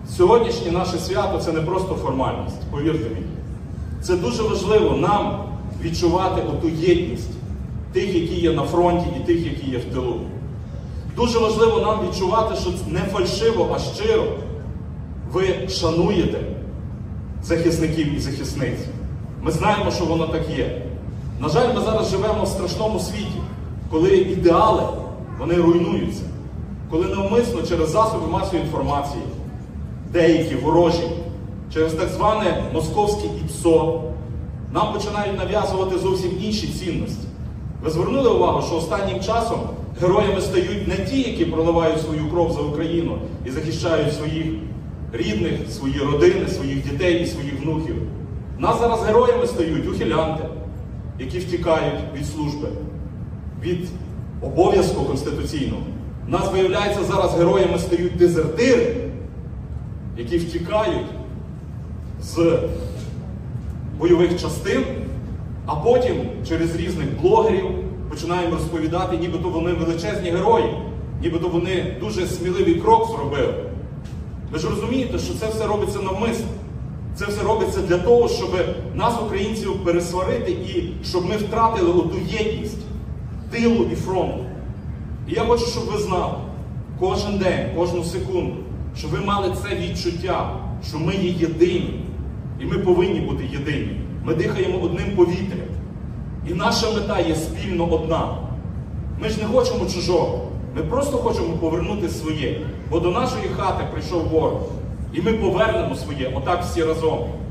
Сьогоднішнє наше свято – це не просто формальність, повірте мені. Це дуже важливо нам відчувати оту єдність тих, які є на фронті, і тих, які є в тилу. Дуже важливо нам відчувати, що не фальшиво, а щиро ви шануєте захисників і захисниць. Ми знаємо, що воно так є. На жаль, ми зараз живемо в страшному світі, коли ідеали, вони руйнуються. Коли навмисно через засоби масової інформації, деякі ворожі, через так зване московське ІПСО, нам починають нав'язувати зовсім інші цінності. Ви звернули увагу, що останнім часом героями стають не ті, які проливають свою кров за Україну і захищають своїх рідних, свої родини, своїх дітей і своїх внуків. Нас зараз героями стають ухилянти, які втікають від служби, від обов'язку конституційного. Нас, виявляється, зараз героями стають дезертири, які втікають з бойових частин, а потім через різних блогерів починаємо розповідати, нібито вони величезні герої, нібито вони дуже сміливий крок зробили. Ви ж розумієте, що це все робиться навмисно. Це все робиться для того, щоб нас, українців, пересварити і щоб ми втратили оту єдність тилу і фронту. І я хочу, щоб ви знали кожен день, кожну секунду, щоб ви мали це відчуття, що ми є єдині. І ми повинні бути єдині. Ми дихаємо одним повітрям. І наша мета є спільно одна. Ми ж не хочемо чужого. Ми просто хочемо повернути своє. Бо до нашої хати прийшов ворог. І ми повернемо своє, отак всі разом.